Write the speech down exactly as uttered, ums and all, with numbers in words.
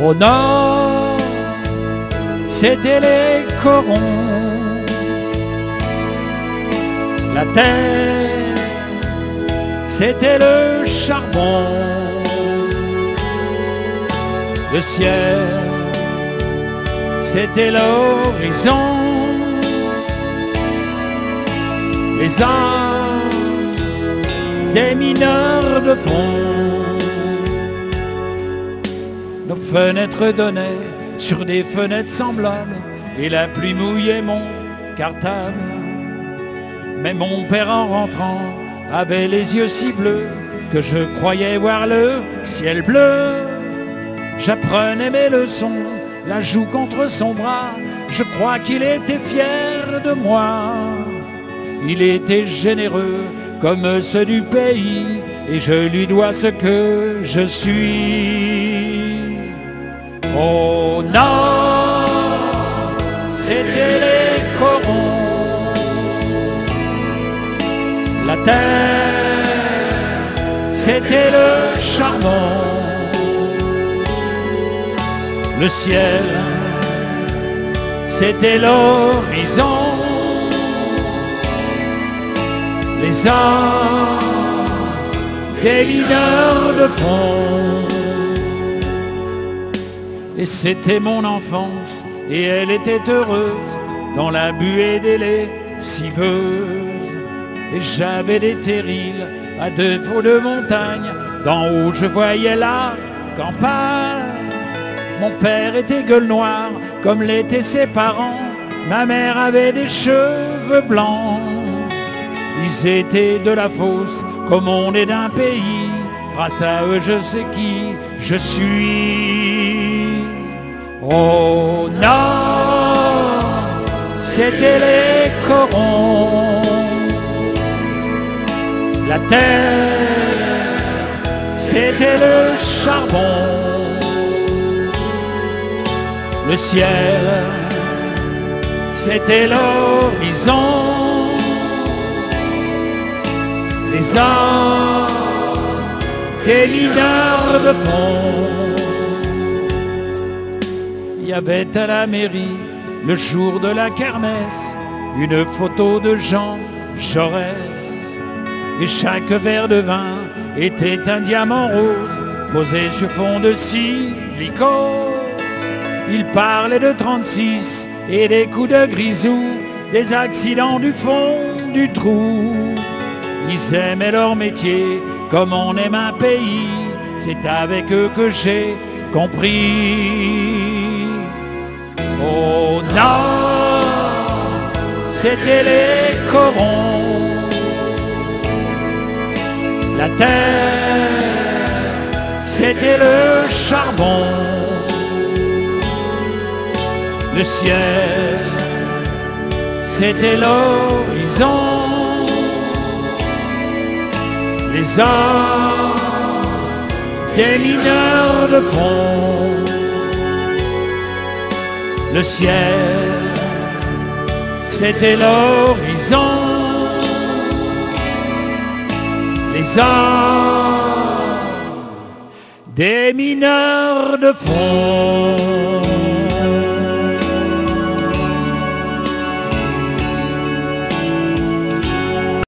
Au nord, c'était les corons. La terre, c'était le charbon. Le ciel, c'était l'horizon. Les âmes des mineurs de fond. Nos fenêtres donnaient sur des fenêtres semblables, et la pluie mouillait mon cartable. Mais mon père en rentrant avait les yeux si bleus que je croyais voir le ciel bleu. J'apprenais mes leçons, la joue contre son bras. Je crois qu'il était fier de moi. Il était généreux comme ceux du pays, et je lui dois ce que je suis. Au nord, c'était les corons. La terre, c'était le charbon. Le ciel, c'était l'horizon. Les âmes des mineurs de fond. Et c'était mon enfance, et elle était heureuse dans la buée des lessiveuses. Et j'avais des terrils à deux faux de montagne. D'en haut je voyais la campagne. Mon père était gueule noire comme l'étaient ses parents. Ma mère avait des cheveux blancs. Ils étaient de la fosse comme on est d'un pays. Grâce à eux je sais qui je suis. Au nord, c'était les corons. La terre, c'était le charbon. Le ciel, c'était l'horizon. Les âmes des mineurs de fond. Il y avait à la mairie, le jour de la kermesse, une photo de Jean Jaurès. Et chaque verre de vin était un diamant rose posé sur fond de silicose. Il parlait de trente-six et des coups de grisou, des accidents du fond du trou. Ils aimaient leur métier comme on aime un pays. C'est avec eux que j'ai compris. Au nord, c'était les corons. La terre, c'était le charbon. Le ciel, c'était l'horizon. Les âmes des mineurs de fond. Le ciel, c'était l'horizon. Les âmes des mineurs de fond.